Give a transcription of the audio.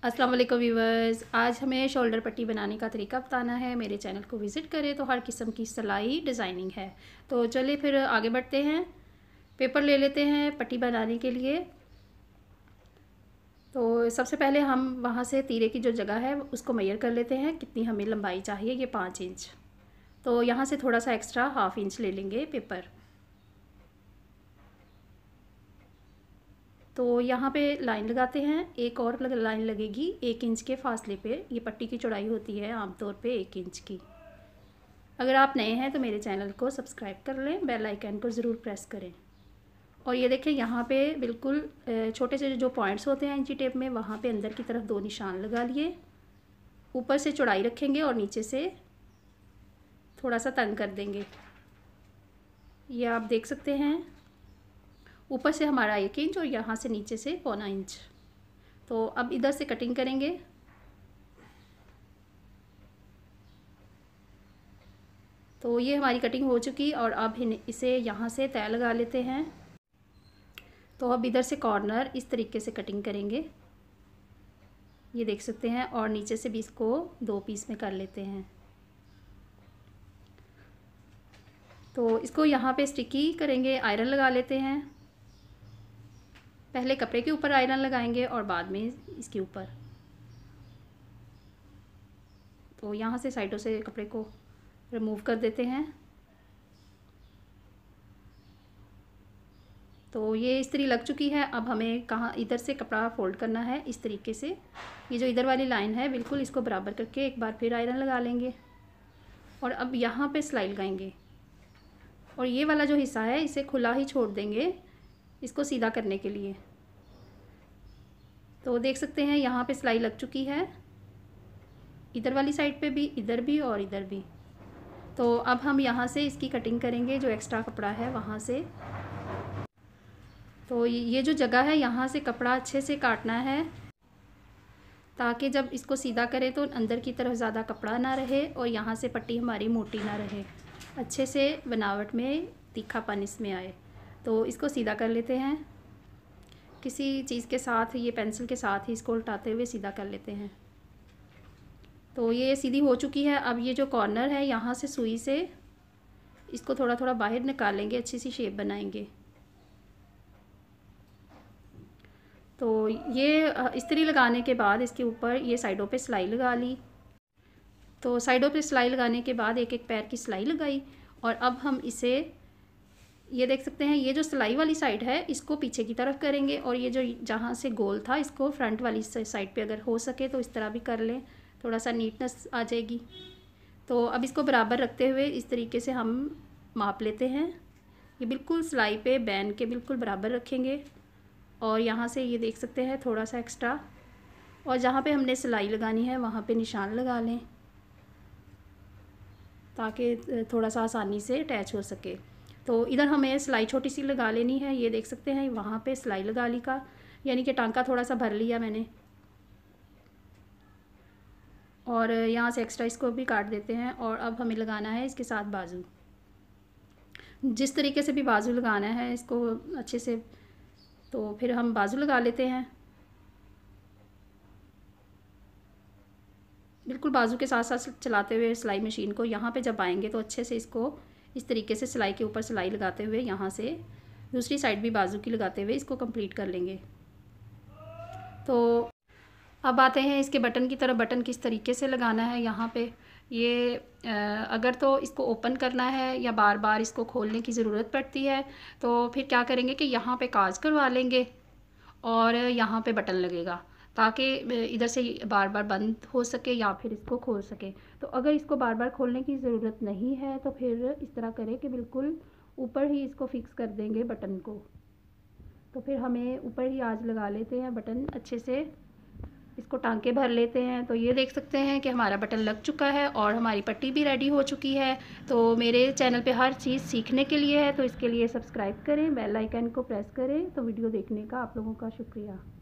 अस्सलाम वालेकुम व्यूवर्स, आज हमें शोल्डर पट्टी बनाने का तरीका बताना है। मेरे चैनल को विज़िट करें तो हर किस्म की सिलाई डिज़ाइनिंग है। तो चलिए फिर आगे बढ़ते हैं। पेपर ले लेते हैं पट्टी बनाने के लिए। तो सबसे पहले हम वहाँ से तीरे की जो जगह है उसको मेजर कर लेते हैं, कितनी हमें लंबाई चाहिए। ये 5 इंच, तो यहाँ से थोड़ा सा एक्स्ट्रा हाफ इंच ले लेंगे पेपर। तो यहाँ पे लाइन लगाते हैं, एक और लाइन लगेगी 1 इंच के फासले पे। ये पट्टी की चौड़ाई होती है आमतौर पे 1 इंच की। अगर आप नए हैं तो मेरे चैनल को सब्सक्राइब कर लें, बेल आइकन को ज़रूर प्रेस करें। और ये देखें, यहाँ पे बिल्कुल छोटे से जो पॉइंट्स होते हैं इंची टेप में, वहाँ पे अंदर की तरफ 2 निशान लगा लिए। ऊपर से चौड़ाई रखेंगे और नीचे से थोड़ा सा तंग कर देंगे। ये आप देख सकते हैं, ऊपर से हमारा 1 इंच और यहाँ से नीचे से 1.25 इंच। तो अब इधर से कटिंग करेंगे। तो ये हमारी कटिंग हो चुकी और अब इसे यहाँ से तय लगा लेते हैं। तो अब इधर से कॉर्नर इस तरीके से कटिंग करेंगे, ये देख सकते हैं। और नीचे से भी इसको 2 पीस में कर लेते हैं। तो इसको यहाँ पे स्टिकी करेंगे, आयरन लगा लेते हैं। पहले कपड़े के ऊपर आयरन लगाएंगे और बाद में इसके ऊपर। तो यहाँ से साइडों से कपड़े को रिमूव कर देते हैं। तो ये इस्त्री लग चुकी है। अब हमें कहाँ इधर से कपड़ा फोल्ड करना है, इस तरीके से। ये जो इधर वाली लाइन है बिल्कुल इसको बराबर करके एक बार फिर आयरन लगा लेंगे। और अब यहाँ पे सिलाई लगाएंगे और ये वाला जो हिस्सा है इसे खुला ही छोड़ देंगे इसको सीधा करने के लिए। तो देख सकते हैं यहाँ पे सिलाई लग चुकी है, इधर वाली साइड पे भी, इधर भी और इधर भी। तो अब हम यहाँ से इसकी कटिंग करेंगे, जो एक्स्ट्रा कपड़ा है वहाँ से। तो ये जो जगह है यहाँ से कपड़ा अच्छे से काटना है, ताकि जब इसको सीधा करें तो अंदर की तरफ ज़्यादा कपड़ा ना रहे और यहाँ से पट्टी हमारी मोटी ना रहे, अच्छे से बनावट में तीखापन इसमें आए। तो इसको सीधा कर लेते हैं किसी चीज़ के साथ, ये पेंसिल के साथ ही इसको उल्टाते हुए सीधा कर लेते हैं। तो ये सीधी हो चुकी है। अब ये जो कॉर्नर है यहाँ से सुई से इसको थोड़ा थोड़ा बाहर निकालेंगे, अच्छी सी शेप बनाएंगे। तो ये इस्त्री लगाने के बाद इसके ऊपर ये साइडों पे सिलाई लगा ली। तो साइडों पे सिलाई लगाने के बाद एक एक पैर की सिलाई लगाई। और अब हम इसे, ये देख सकते हैं, ये जो सिलाई वाली साइड है इसको पीछे की तरफ करेंगे और ये जो जहाँ से गोल था इसको फ्रंट वाली साइड पे अगर हो सके तो इस तरह भी कर लें, थोड़ा सा नीटनेस आ जाएगी। तो अब इसको बराबर रखते हुए इस तरीके से हम माप लेते हैं। ये बिल्कुल सिलाई पे बैन के बिल्कुल बराबर रखेंगे। और यहाँ से ये देख सकते हैं थोड़ा सा एक्स्ट्रा, और जहाँ पे हमने सिलाई लगानी है वहाँ पे निशान लगा लें, ताकि थोड़ा सा आसानी से अटैच हो सके। तो इधर हमें सिलाई छोटी सी लगा लेनी है, ये देख सकते हैं वहाँ पे सिलाई लगा ली का, यानी कि टांका थोड़ा सा भर लिया मैंने। और यहाँ से एक्स्ट्रा इसको भी काट देते हैं। और अब हमें लगाना है इसके साथ बाजू, जिस तरीके से भी बाजू लगाना है इसको अच्छे से। तो फिर हम बाजू लगा लेते हैं, बिल्कुल बाजू के साथ साथ चलाते हुए सिलाई मशीन को। यहाँ पे जब आएंगे तो अच्छे से इसको इस तरीके से सिलाई के ऊपर सिलाई लगाते हुए यहाँ से दूसरी साइड भी बाजू की लगाते हुए इसको कंप्लीट कर लेंगे। तो अब आते हैं इसके बटन की तरफ। बटन किस तरीके से लगाना है यहाँ पे, ये अगर तो इसको ओपन करना है या बार बार इसको खोलने की ज़रूरत पड़ती है तो फिर क्या करेंगे कि यहाँ पे काज करवा लेंगे और यहाँ पे बटन लगेगा, ताकि इधर से बार बार बंद हो सके या फिर इसको खोल सके। तो अगर इसको बार बार खोलने की ज़रूरत नहीं है तो फिर इस तरह करें कि बिल्कुल ऊपर ही इसको फिक्स कर देंगे बटन को। तो फिर हमें ऊपर ही आज लगा लेते हैं बटन, अच्छे से इसको टांके भर लेते हैं। तो ये देख सकते हैं कि हमारा बटन लग चुका है और हमारी पट्टी भी रेडी हो चुकी है। तो मेरे चैनल पे हर चीज़ सीखने के लिए है, तो इसके लिए सब्सक्राइब करें, बेल आइकन को प्रेस करें। तो वीडियो देखने का आप लोगों का शुक्रिया।